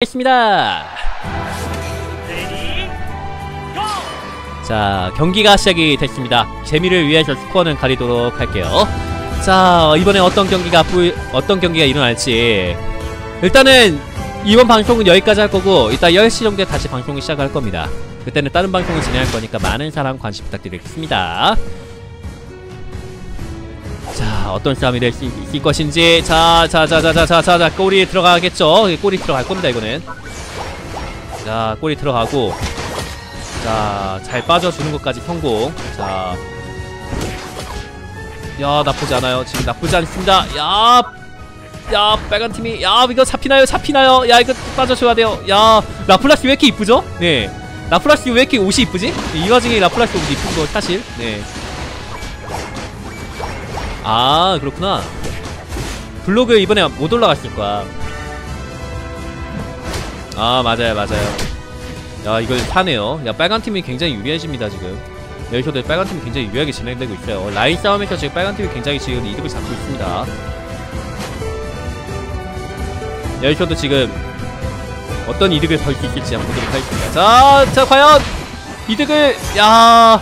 시작하겠습니다. 자, 경기가 시작이 됐습니다. 재미를 위해서 스코어는 가리도록 할게요. 자, 이번에 어떤 경기가 일어날지. 일단은 이번 방송은 여기까지 할 거고, 이따 10시 정도에 다시 방송을 시작할 겁니다. 그때는 다른 방송을 진행할 거니까 많은 사랑 관심 부탁드리겠습니다. 자, 어떤 싸움이 될 수 있을 것인지. 자, 꼬리 들어가겠죠? 꼬리 들어갈 겁니다, 이거는. 자, 꼬리 들어가고. 자, 잘 빠져주는 것까지 성공. 자, 야, 나쁘지 않아요. 지금 나쁘지 않습니다. 야, 빨간 팀이, 야, 이거 잡히나요? 야, 이거 빠져줘야 돼요. 야, 라플라스 왜 이렇게 이쁘죠? 네, 라플라스 왜 이렇게 옷이 이쁘지? 이 와중에 라플라스 옷이 이쁜 거 사실. 네. 아, 그렇구나. 블로그 이번에 못 올라갔을 거야. 아, 맞아요. 야, 이걸 사네요. 야, 빨간팀이 굉장히 유리해집니다, 지금. 여기서도 빨간팀이 굉장히 유리하게 진행되고 있어요. 라인 싸움에서 지금 빨간팀이 굉장히 지금 이득을 잡고 있습니다. 여기서도 지금 어떤 이득을 벌 수 있을지 한번 보도록 하겠습니다. 자, 과연 이득을, 야,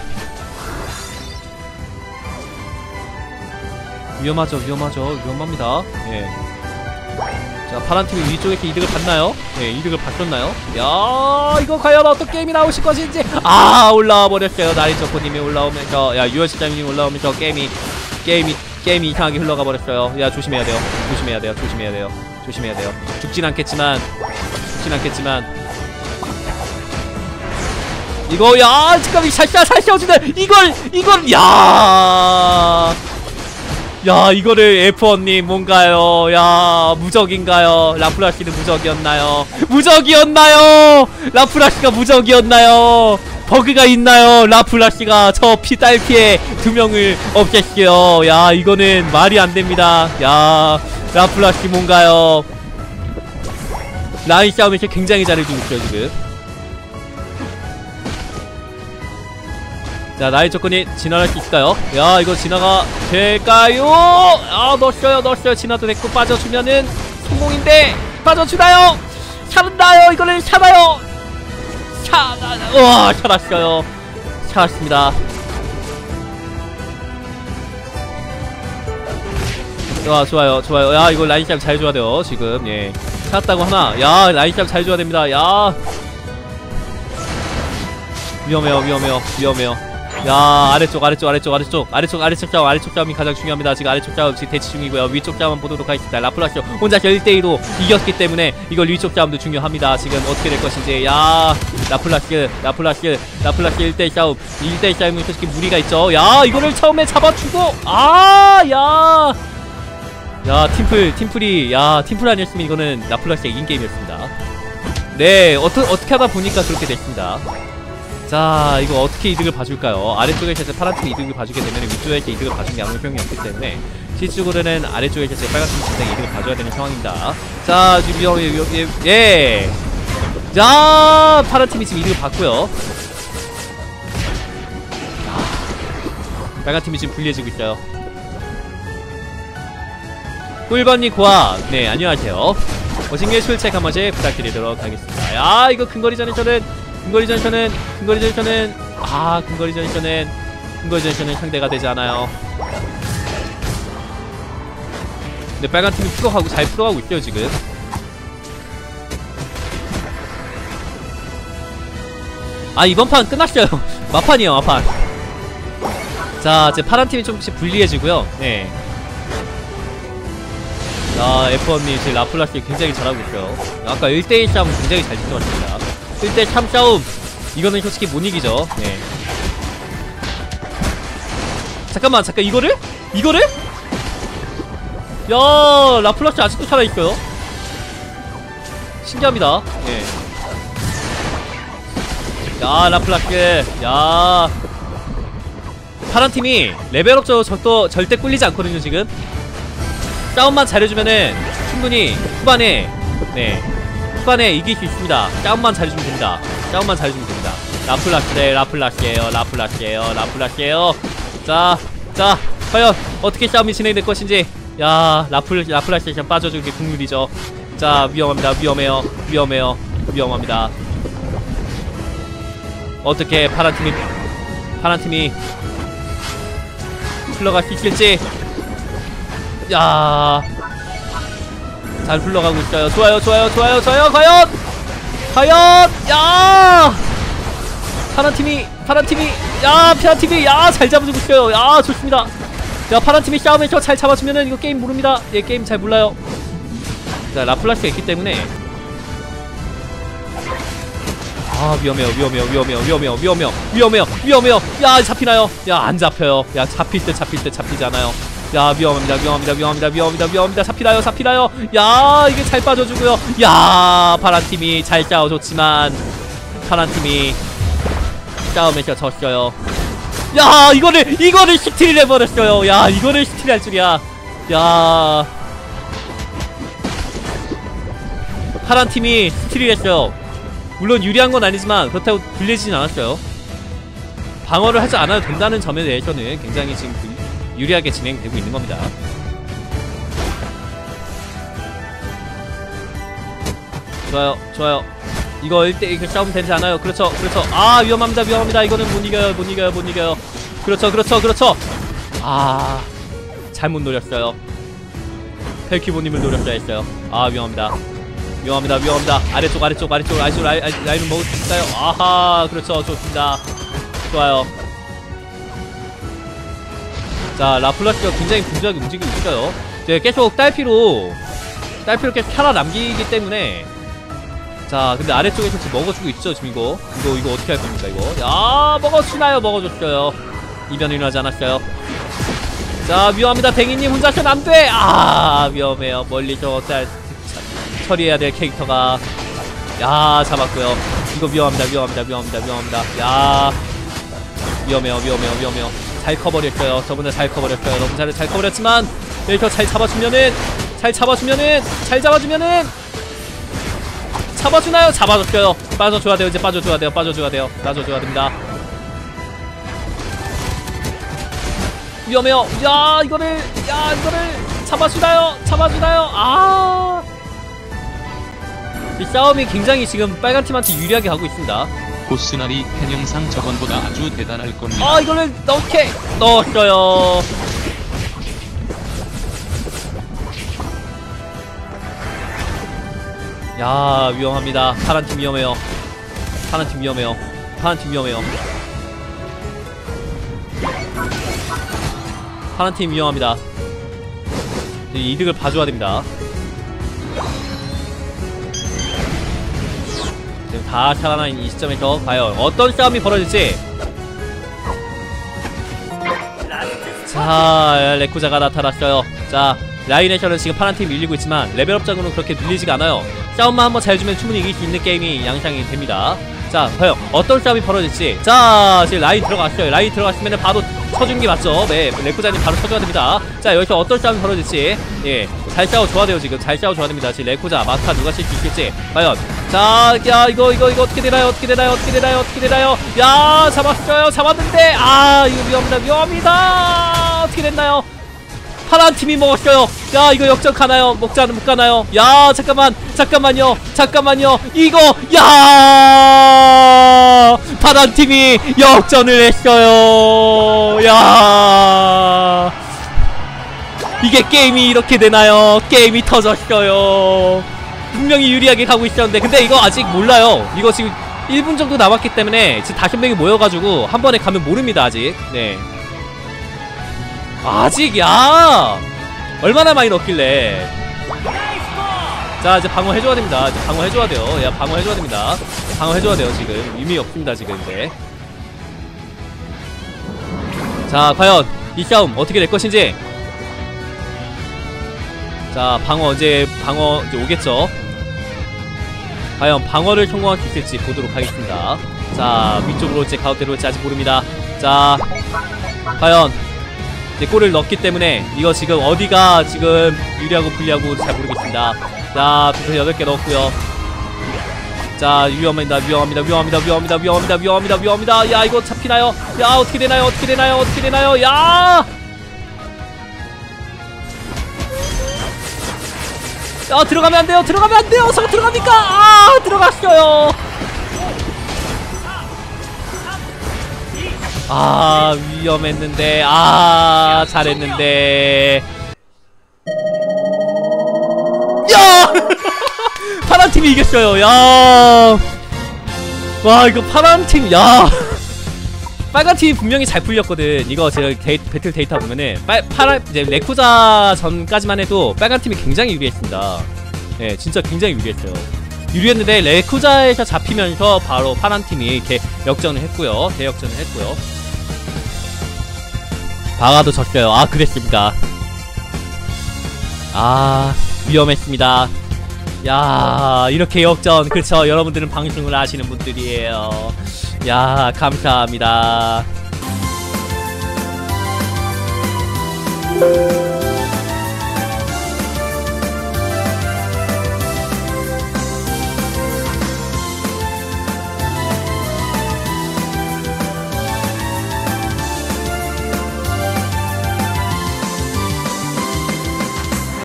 위험합니다. 예. 자, 파란팀이 위쪽에서 이득을 봤나요? 예, 이득을 봤었나요? 야, 이거 과연 어떤 게임이 나오실 것인지. 아, 올라와 버렸어요. 나리초코님이 올라오면서, 야, 유월시장님이 올라오면서 게임이 이상하게 흘러가 버렸어요. 야, 조심해야 돼요. 죽진 않겠지만 이거, 야, 지금 살펴주네. 이걸, 야, 이거를 F1님 뭔가요? 야, 무적인가요? 라플라시는 무적이었나요? 라플라시가 무적이었나요? 버그가 있나요? 라플라시가 저 딸피에 2명을 없앴어요. 야, 이거는 말이 안 됩니다. 야, 라플라시 뭔가요? 라인 싸움에서 굉장히 잘해주고 있어요, 지금. 자, 나의 조건이 지나갈 수 있을까요? 야, 이거 지나가 될까요? 아, 넣었어요. 지나도 됐고, 빠져주면은 성공인데, 빠져주나요? 살았나요? 이거는 살아요. 우와, 살았어요. 살았습니다. 좋아요. 야, 이거 라인 싸움 잘 줘야 돼요, 지금. 예. 살았다고 하나. 야, 라인 싸움 잘 줘야 됩니다. 야, 위험해요. 야, 아래쪽 싸움이 가장 중요합니다. 지금 아래쪽 싸움 지금 대치 중이고요. 위쪽 싸움 보도록 하겠습니다. 라플라스 혼자서 1대2로 이겼기 때문에 이걸 위쪽 싸움도 중요합니다. 지금 어떻게 될 것인지. 야, 라플라스 1대1 싸움은 솔직히 무리가 있죠. 야, 이거를 처음에 잡아주고, 야, 팀플이, 야, 팀플 아니었으면 이거는 라플라스가 이긴 게임이었습니다. 네, 어떻게 하다 보니까 그렇게 됐습니다. 자, 이거 어떻게 이득을 봐줄까요? 아래쪽에서 파란팀이 이득을 봐주게 되면 위쪽에서 이득을 봐주는 게 아무 효용이 없기 때문에 실질적으로는 아래쪽에서 빨간팀이 굉장히 이득을 봐줘야 되는 상황입니다. 자, 예. 자, 파란팀이 지금 이득을 봤고요. 빨간팀이 지금 불리해지고 있어요. 꿀번니 고아, 네, 안녕하세요. 어신길 출첵 한 번씩 부탁드리도록 하겠습니다. 야, 이거 근거리 전에서는 상대가 되지 않아요. 근데 빨간팀이 잘 풀어가고 있어요, 지금. 아, 이번 판 끝났어요. 마판이에요, 마판. 자, 이제 파란팀이 조금씩 불리해지고요. 네. 자, F1님 지금 라플라스 굉장히 잘하고 있어요. 아까 1대1 싸움 굉장히 잘 지켜봤습니다. 1대3 싸움, 이거는 솔직히 못 이기죠. 네. 잠깐, 이거를? 야, 라플라스 아직도 살아있어요. 신기합니다. 예. 야, 라플라스, 야, 파란팀이 레벨업적으로 절대 꿀리지 않거든요, 지금. 싸움만 잘해주면은 충분히 후반에, 네, 후반에 이길 수 있습니다. 싸움만 잘해주면 됩니다. 라플라스예요. 자, 과연 어떻게 싸움이 진행될 것인지. 야, 라플라스에 빠져주는 게 국룰이죠. 자, 위험합니다. 위험해요. 위험해요. 위험합니다. 어떻게 파란팀이 흘러갈 수 있을지. 야, 잘 흘러가고 있어요. 좋아요, 좋아요, 좋아요, 좋아요. 과연, 야, 파란팀이, 야, 피란팀이, 야, 잘 잡아주고 있어요. 야, 좋습니다. 야, 파란팀이 싸움에서 잘 잡아주면은 이거 게임 모릅니다. 예, 게임 잘 몰라요. 자, 라플라스가 있기 때문에. 아, 위험해요. 야, 잡히나요? 야, 안 잡혀요. 야, 잡힐 때 잡히지 않아요. 야, 위험합니다. 잡히나요? 야, 이게 잘 빠져주고요. 야, 파란팀이 잘 싸워줬지만 파란팀이 싸움에서 졌어요. 야, 이거를 스틸을 해버렸어요. 야, 이거를 스틸 할 줄이야. 야, 파란팀이 스틸을 했어요. 물론 유리한 건 아니지만 그렇다고 불리지는 않았어요. 방어를 하지 않아도 된다는 점에 대해서는 굉장히 지금 유리하게 진행되고 있는 겁니다. 좋아요. 이거 1대1 싸우면 되지 않아요? 그렇죠. 아, 위험합니다. 이거는 못 이겨요. 그렇죠. 아, 잘못 노렸어요. 펠키보님을 노렸어야 했어요. 아, 위험합니다. 아래쪽 라인을 먹을 수 있어요. 아하, 그렇죠. 좋습니다. 좋아요. 자, 라플라스가 굉장히 분주하게 움직이고 있어요. 이제 계속 딸피로 계속 살아남기기 때문에. 자, 근데 아래쪽에서 지금 먹어주고 있죠. 지금 이거 어떻게 할 겁니까, 이거? 야, 먹어줬어요. 이변이 일어나지 않았어요. 자, 위험합니다. 댕이님 혼자서는 안 돼! 아, 위험해요. 멀리서 처리해야 될 캐릭터가. 야, 잡았고요. 이거 위험합니다. 야, 위험해요. 잘 커버렸어요. 저번에 잘 커버렸어요. 너무 잘 커버렸지만 여기서 잘 잡아주면은 잡아주나요? 잡아줬어요. 빠져줘야 돼요. 이제 빠져줘야 됩니다. 위험해요. 야, 이거를 잡아주나요? 아, 이 싸움이 굉장히 지금 빨간팀한테 유리하게 가고 있습니다. 고스나리 팬 영상 저번보다 아주 대단할 겁니다. 아, 이거를 넣었어요. 야, 위험합니다. 파란팀 위험해요. 파란팀 위험합니다. 이득을 봐줘야 됩니다. 지금 다 살아난 이 시점에서 과연 어떤 싸움이 벌어질지. 자, 레쿠자가 나타났어요. 자, 라인에서는 지금 파란팀이 밀리고 있지만 레벨업장으로는 그렇게 밀리지가 않아요. 싸움만 한번 잘 주면 충분히 이길 수 있는 게임이 양상이 됩니다. 자, 과연 어떤 싸움이 벌어질지. 자, 지금 라인 들어갔어요. 라인 들어갔으면 바로 쳐주는 게 맞죠. 네, 레쿠자님 바로 쳐줘야 됩니다. 자, 여기서 어떤 싸움이 벌어질지. 예, 잘 싸워줘야 돼요. 지금 잘 싸워줘야 됩니다. 지금 레쿠자 마스터 누가 칠 수 있을지. 과연. 자, 야, 이거 어떻게 되나요? 야, 잡았는데. 아, 이거 위험합니다. 어떻게 됐나요? 파란팀이 먹었어요. 야, 이거 역전 가나요? 못 가나요? 야, 잠깐만요. 이거, 야, 파란팀이 역전을 했어요. 야, 이게 게임이 이렇게 되나요? 게임이 터졌어요. 분명히 유리하게 가고 있었는데, 근데 이거 아직 몰라요. 이거 지금 1분 정도 남았기 때문에 지금 5명이 모여가지고 한 번에 가면 모릅니다, 아직. 네. 아직, 야, 얼마나 많이 넣었길래. 자, 이제 방어해줘야 됩니다. 이제 방어해줘야 돼요. 야, 방어해줘야 됩니다. 방어해줘야 돼요. 지금 의미 없습니다. 지금 이제. 자, 과연 이 싸움 어떻게 될 것인지. 자, 방어 이제 오겠죠. 과연 방어를 성공할 수 있을지 보도록 하겠습니다. 자, 위쪽으로 올지 가운데로 올지 아직 모릅니다. 자, 과연 이제 골을 넣었기 때문에 이거 지금 어디가 지금 유리하고 불리하고 잘 모르겠습니다. 자, 부터 8개 넣었고요. 자, 위험합니다. 야, 이거 잡히나요? 야, 어떻게 되나요? 야, 들어가면 안 돼요. 들어가면 안 돼요. 저 들어갑니까? 아, 들어갔어요. 아, 위험했는데. 아, 잘했는데. 야! 파란 팀이 이겼어요. 야! 와, 이거 파란 팀. 야! 빨간 팀이 분명히 잘 풀렸거든. 이거 제가 배틀 데이터 보면은 파란 이제 레쿠자 전까지만 해도 빨간 팀이 굉장히 유리했습니다. 예, 진짜 굉장히 유리했어요. 유리했는데 레쿠자에서 잡히면서 바로 파란 팀이 이렇게 역전을 했고요. 대역전을 했고요. 바가도 졌어요. 아, 그랬습니다. 아, 위험했습니다. 야, 이렇게 역전. 그쵸, 여러분들은 방송을 아시는 분들이에요. 야, 감사합니다.